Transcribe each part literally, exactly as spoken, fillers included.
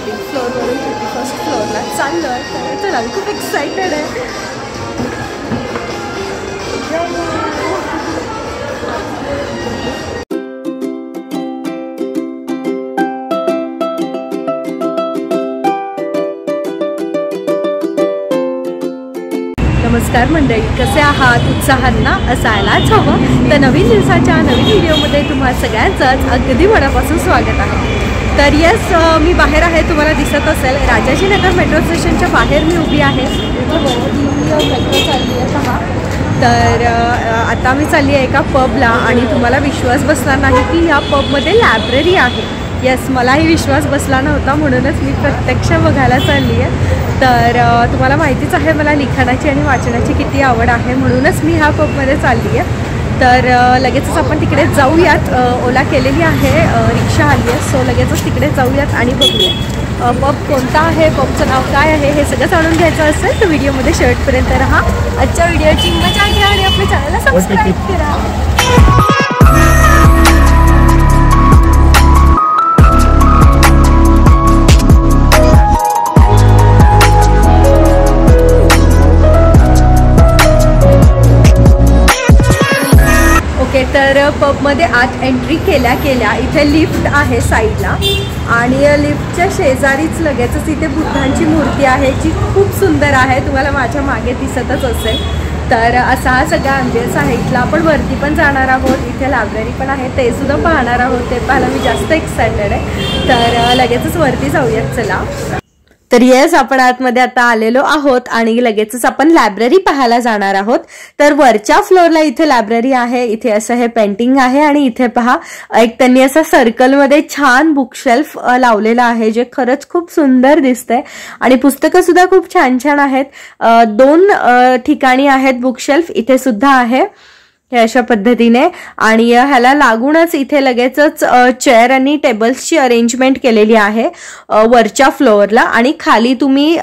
Fourteen फ्लोअरवरून thirty first फ्लोअरला चाललो आहे. तर चला मी खूप एक्सायटेड आहे. नमस्कार मंडळी, कसे आहात? उत्साहात ना असायलाच हवं. तर नवीन दिवसाच्या नवीन व्हिडिओमध्ये तुम्हा सगळ्यांचंच अगदी मनापासून स्वागत आहे. तर येस, मी बाहेर आहे, तुम्हाला दिसत असेल राजाजीनगर मेट्रो स्टेशनच्या बाहेर मी उभी आहे. मेट्रो चालली आहे पहा. तर आता मी चालली आहे एका पबला आणि तुम्हाला विश्वास बसणार नाही की या पबमध्ये लायब्ररी आहे. येस, मलाही विश्वास बसला नव्हता, म्हणूनच मी प्रत्यक्ष बघायला चालली आहे. तर तुम्हाला माहितीच आहे मला लिखाणाची आणि वाचनाची किती आवड आहे, म्हणूनच मी ह्या पबमध्ये चालली आहे. तर लगेचच आपण तिकडे जाऊयात. ओला केलेली आहे, रिक्षा आली आहे, सो लगेचच तिकडे जाऊयात आणि बघूया पब कोणता आहे, पबचं नाव काय आहे, हे सगळं जाणून घ्यायचं असेल तर व्हिडिओमध्ये शेवटपर्यंत राहा. आजच्या व्हिडिओची मजा घ्या आणि आपल्या चॅनलला सबस्क्राईब करा. तर पबमध्ये आत एंट्री केल्या केल्या इथे लिफ्ट आहे साईडला आणि लिफ्टच्या शेजारीच लगेचच इथे बुद्धांची मूर्ती आहे जी खूप सुंदर आहे, तुम्हाला माझ्या मागे दिसतच असेल. तर असा हा सगळा अँबियन्स आहे इथला. आपण वरती पण जाणार आहोत, इथे लायब्ररी पण आहे, ते सुद्धा पाहणार आहोत. ते पाहायला मी जास्त एक्सायटेड आहे. तर लगेचच वरती जाऊयात चला. तर येस, आपण आतमध्ये आता आलेलो आहोत आणि लगेचच आपण लायब्ररी पाहायला जाणार आहोत. तर वरच्या फ्लोअरला इथे लायब्ररी आहे. इथे असं हे पेंटिंग आहे आणि इथे पहा एक त्यांनी असं सर्कलमध्ये छान बुकशेल्फ लावलेलं आहे जे खरंच खूप सुंदर दिसतंय आणि पुस्तकं सुद्धा खूप छान छान आहेत. दोन ठिकाणी आहेत बुकशेल्फ, इथे सुद्धा आहे हे अशा पद्धतीने. आणि ह्याला लागूनच इथे लगेचच चेअर आणि टेबल्सची अरेंजमेंट केलेली आहे वरच्या फ्लोअरला आणि खाली तुम्ही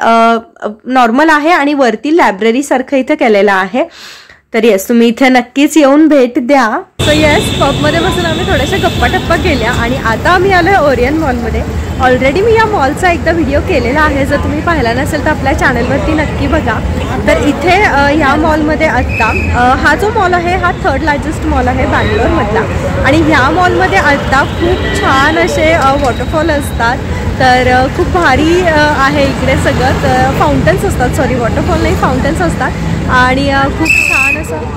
नॉर्मल आहे आणि वरती लायब्ररी सारखं इथे केलेलं आहे. तर येस, तुम्ही इथे नक्कीच येऊन भेट द्या. सो येस, पबमध्ये बसून आम्ही थोड्याशा गप्पा टप्पा केल्या आणि आता आम्ही आलो आहे ओरियन मॉलमध्ये. ऑलरेडी मी या मॉलचा एकदा व्हिडिओ केलेला आहे, जर तुम्ही पाहिला नसेल तर आपल्या चॅनलवरती नक्की बघा. तर इथे ह्या मॉलमध्ये आत्ता हा जो मॉल आहे हा थर्ड लार्जेस्ट मॉल आहे बँगलोरमधला आणि ह्या मॉलमध्ये आत्ता खूप छान असे वॉटरफॉल असतात. तर खूप भारी आहे इकडे सगळं. तर फाउंटन्स असतात, सॉरी वॉटरफॉल नाही फाउंटन्स असतात आणि खूप छान असं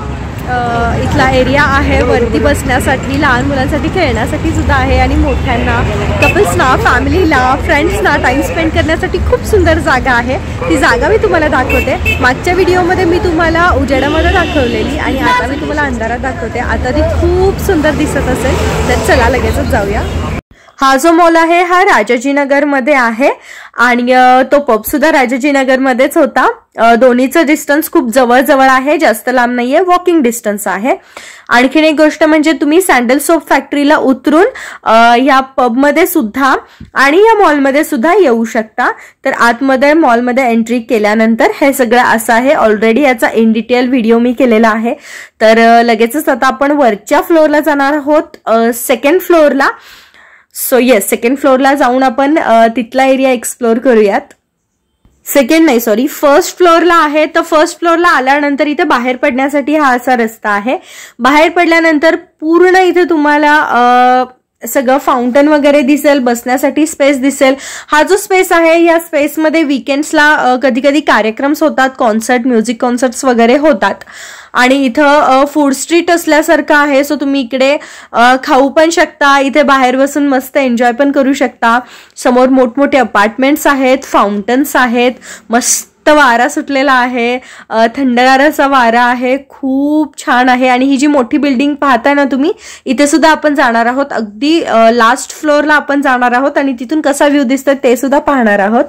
इथला एरिया आहे. वरती बसण्यासाठी, लहान मुलांसाठी खेळण्यासाठी सुद्धा आहे आणि मोठ्यांना, कपल्सना, फॅमिलीला, फ्रेंड्सना टाईम स्पेंड करण्यासाठी खूप सुंदर जागा आहे. ती जागा मी तुम्हाला दाखवते. मागच्या व्हिडिओमध्ये मी तुम्हाला उजेडामध्ये दाखवलेली आणि आता मी तुम्हाला अंधारात दाखवते. आता ती खूप सुंदर दिसत असेल. तर चला लगेचच जाऊया. हा जो मॉल आहे हा राजाजीनगरमध्ये आहे आणि तो पब सुद्धा राजाजीनगरमध्येच होता. दोन्हीचं डिस्टन्स खूप जवळ जवळ आहे, जास्त लांब नाहीये, वॉकिंग डिस्टन्स आहे. आणखीन एक गोष्ट म्हणजे तुम्ही सँडल सोप फॅक्टरीला उतरून या पबमध्ये सुद्धा आणि या मॉलमध्ये सुद्धा येऊ शकता. तर आतमध्ये मॉलमध्ये एंट्री केल्यानंतर हे सगळं असं आहे. ऑलरेडी याचा इन डिटेल व्हिडिओ मी केलेला आहे. तर लगेचच आता आपण वरच्या फ्लोअरला जाणार आहोत, सेकंड फ्लोअरला. सो येस, सेकंड फ्लोअरला जाऊन आपण तिथला एरिया एक्सप्लोर करूयात. सेकंड नाही सॉरी फर्स्ट फ्लोअरला आहे. तर फर्स्ट फ्लोअरला आल्यानंतर इथे बाहेर पडण्यासाठी हा असा रस्ता आहे. बाहेर पडल्यानंतर पूर्ण इथे तुम्हाला सगळं फाउंटन वगैरे दिसेल, बसण्यासाठी स्पेस दिसेल. हा जो स्पेस आहे या स्पेसमध्ये वीकेंड्सला कधी कधी कार्यक्रम्स होतात, कॉन्सर्ट, म्युझिक कॉन्सर्ट्स वगैरे होतात. आणि इथं फूड स्ट्रीट असल्यासारखं आहे, सो तुम्ही इकडे खाऊ पण शकता, इथे बाहेर बसून मस्त एन्जॉय पण करू शकता. समोर मोठमोठे अपार्टमेंट्स आहेत, फाउंटन्स आहेत, मस्त वारा सुटलेला आहे, थंडगार असा वारा आहे, खूप छान आहे. आणि ही जी मोठी बिल्डिंग पाहताय ना तुम्ही, इथे सुद्धा आपण जाणार आहोत. अगदी लास्ट फ्लोअरला आपण जाणार आहोत आणि तिथून कसा व्ह्यू दिसतोय ते सुद्धा पाहणार आहोत.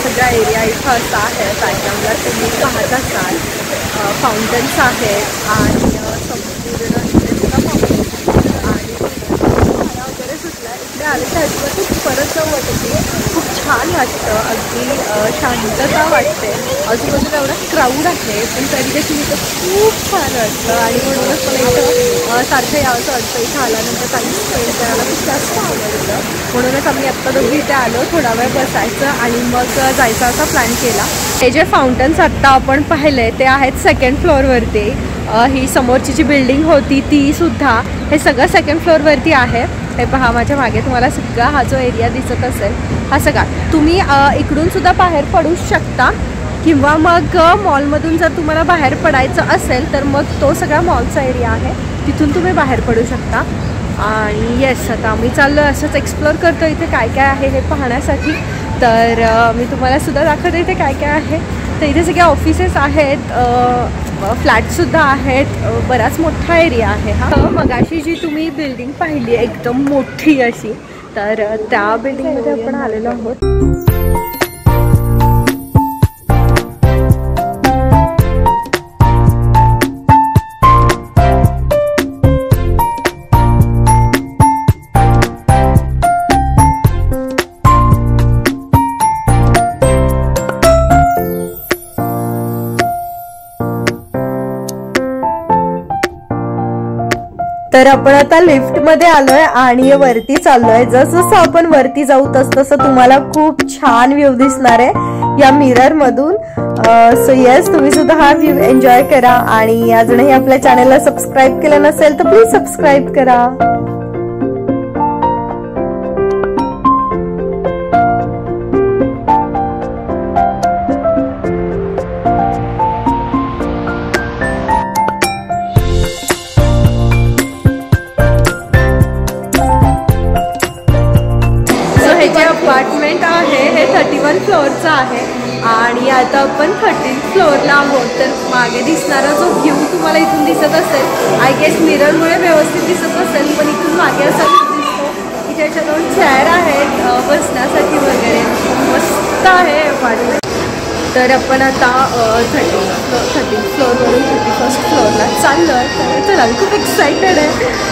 सगळा एरिया इथं असा आहे. बॅकग्राऊंडला तुम्ही पाहत असाल फाउंटन्स आहेत आणि संपूर्ण इथे सुद्धा फाउंटन्स आणि वगैरे सुटला. इकडे आल्याच्या आजूबाजूच परत जाऊ वाटते. खूप छान वाटतं, अगदी शांतता वाटते. आजूबाजूला एवढा क्राऊड आहे पण तरी देखील इथं खूप छान वाटतं आणि म्हणूनच मला इथं सारखं यावंसं वाटतं. इथं आल्यानंतर काही स्पेंड करायला खूप जास्त आवडतं. म्हणूनच आम्ही आत्ता दोघी इथे आलो, थोडा वेळ बसायचं आणि मग जायचा असा प्लॅन केला. हे जे फाउंटन्स आत्ता आपण पाहिले ते आहेत सेकंड फ्लोअरवरती. ही समोरची जी बिल्डिंग होती ती सुद्धा हे सगळं सेकंड फ्लोअरवरती आहे. हे पहा माझ्या मागे तुम्हाला सगळा हा जो एरिया दिसत असेल हा सगळा. तुम्ही इकडून सुद्धा बाहेर पडू शकता किंवा मग मॉलमधून जर तुम्हाला बाहेर पडायचं असेल तर मग तो सगळा मॉलचा एरिया आहे, तिथून तुम्ही बाहेर पडू शकता. आणि येस, आता आम्ही चाललो असंच एक्सप्लोअर करतो इथे काय काय आहे हे पाहण्यासाठी. तर मी तुम्हाला सुद्धा दाखवते इथे काय काय आहे. तर इथे सगळे ऑफिसेस आहेत, फ्लॅटसुद्धा आहेत, बराच मोठा एरिया आहे हा. मगाशी जी तुम्ही बिल्डिंग पाहिली एकदम मोठी अशी, तर त्या बिल्डिंगमध्ये आपण आलेलो आहोत. तर आपण आता लिफ्टमध्ये आलोय आणि वरती चाललोय. जसं जसं आपण वरती जाऊ तस तसं तुम्हाला खूप छान व्ह्यू दिसणार आहे या मिरर मधून. सो येस, तुम्ही सुद्धा हा व्ह्यू एन्जॉय करा. आणि अजूनही आपल्या चॅनलला सबस्क्राईब केलं नसेल तर प्लीज सबस्क्राईब करा. अपार्टमेंट आहे हे थर्टी वन फ्लोअरचं आहे आणि आता आपण थर्टीन फ्लोअरला आहोत. तर मागे दिसणारा जो व्ह्यू तुम्हाला इथून दिसत असेल, आय गेस मिररमुळे व्यवस्थित दिसत असेल, पण इथून मागे असा दिसतो. इथे दोन चेअर आहेत बसण्यासाठी वगैरे, मस्त आहे अपार्टमेंट. तर आपण आता थर्टी फ्लो थर्टीन फ्लोअरवरून थर्टी फर्स्ट फ्लोअरला चाललो आहे. तर चला, मी खूप एक्सायटेड आहे.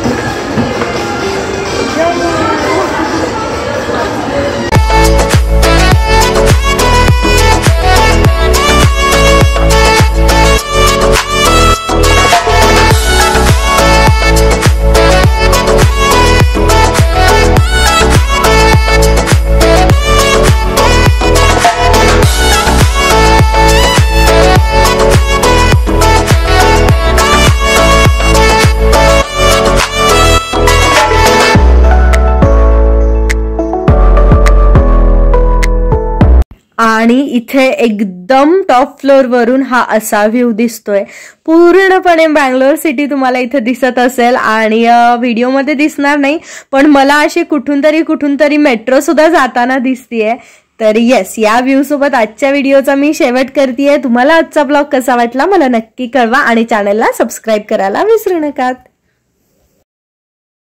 आणि इथे एकदम टॉप फ्लोअर वरून हा असा व्ह्यू दिसतोय. पूर्णपणे बँगलोर सिटी तुम्हाला इथे दिसत असेल आणि व्हिडिओमध्ये दिसणार नाही, पण मला अशी कुठून तरी कुठून तरी मेट्रो सुद्धा जाताना दिसतीये. तर येस, या व्ह्यू सोबत आजच्या व्हिडिओचा मी शेवट करतेय. तुम्हाला आजचा ब्लॉग कसा वाटला मला नक्की कळवा आणि चॅनलला सबस्क्राईब करायला विसरू नका.